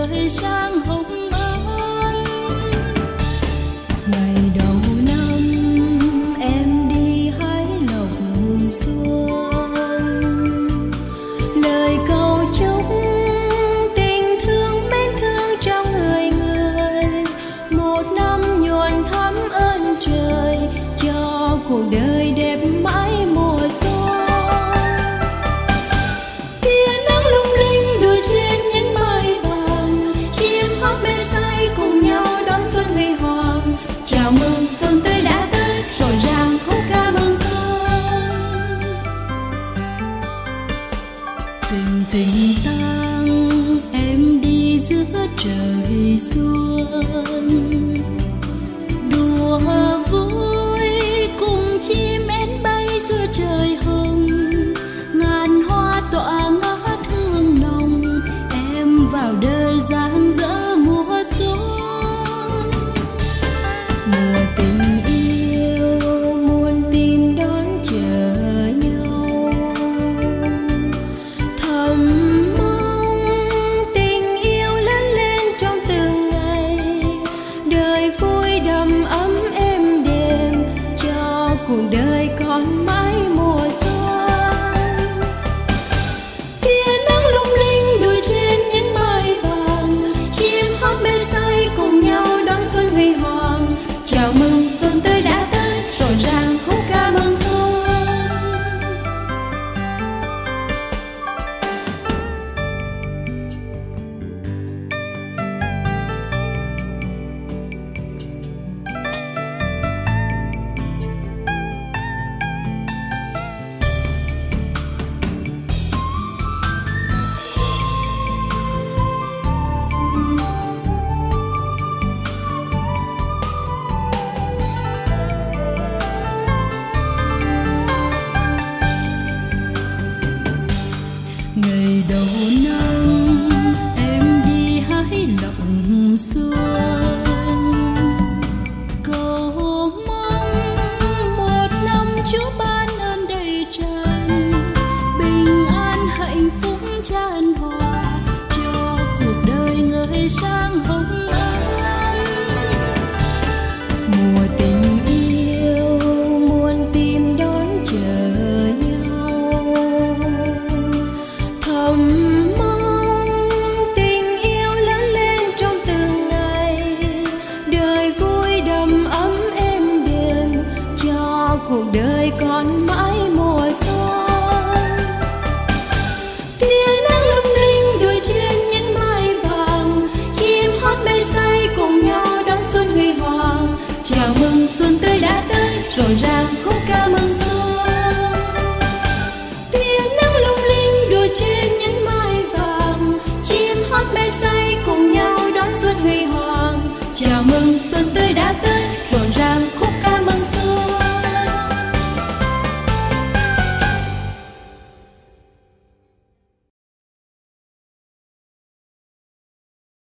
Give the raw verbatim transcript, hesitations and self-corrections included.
ngời sáng hồng ân. Ngày đầu năm em đi hái lộc xuân, lời cầu chúc tình thương mến thương trong người người, một năm nhuần thắm ơn trời cho cuộc đời đẹp mãi mùa xuân. Tia nắng lung linh đôi trên nhánh mai vàng, chim hót bên say cùng nhau đón xuân huy hoàng. Chào mừng xuân tới đã tới, rộn ràng khúc ca mừng xuân. Tình tình tang em đi giữa trời xuân, đùa vui cùng chim én bay giữa trời hồng. Ngàn hoa tỏa ngát hương nồng, em vào đời rạng rỡ mùa xuân. Mùa tình yêu muôn tim đón chờ nhau, thầm mong tình yêu lớn lên trong từng ngày, đời vui đầm ấm êm đềm cho cuộc đời còn mãi mùa xuân. Tia nắng lung linh đôi trên nhánh mai vàng, chim hót bên say cùng nhau đón xuân huy hoàng. Chào mừng xuân tới đã tới, rộn ràng khúc ca mừng xuân. Ngày đầu năm em đi hái lộc xuân, cầu mong một năm Chúa ban ơn đầy tràn, bình an hạnh phúc tràn hòa cho cuộc đời ngời sáng hồng ân. Mùa tình yêu muôn tim đón chờ nhau, thầm mong tình yêu lớn lên trong từng ngày, đời vui đầm ấm êm đềm cho cuộc đời còn mãi mùa xuân. Tia nắng lung linh đôi trên nhánh mai vàng, chim hót bên say cùng nhau đón xuân huy hoàng. Chào mừng xuân tới đã tới, rộn ràng khúc ca mừng xuân. Tia nắng lung linh đôi trên nhánh mai vàng, chim hót bên say cùng nhau đón xuân huy hoàng. Chào mừng xuân tới đã tới.